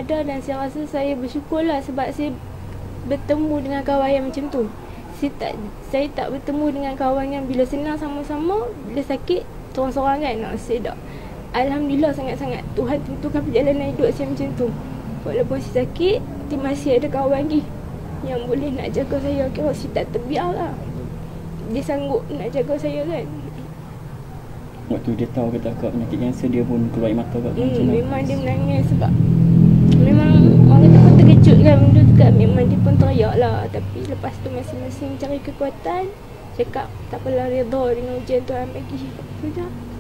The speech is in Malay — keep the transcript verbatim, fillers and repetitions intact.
ada, dan saya rasa saya bersyukurlah sebab saya bertemu dengan kawan yang macam tu. Saya tak, saya tak bertemu dengan kawan yang bila senang sama-sama, bila sakit seorang-seorang kan. No, saya tak. Alhamdulillah sangat-sangat Tuhan tentukan perjalanan hidup saya macam tu. Walaupun saya sakit, tapi masih ada kawan lagi yang boleh nak jaga saya. Kira saya tak terbiar lah. Dia sanggup nak jaga saya kan. Waktu dia tahu kata akak penyakit kanser, dia pun keluar air mata kat hmm, memang dia menangis sebab memang orang kata pun terkejut kan benda tu kan. Memang dia pun teriak lah. Tapi lepas tu masing-masing cari kekuatan, cakap tak apalah, redha dengan ujian Tuhan bagi. Sudah.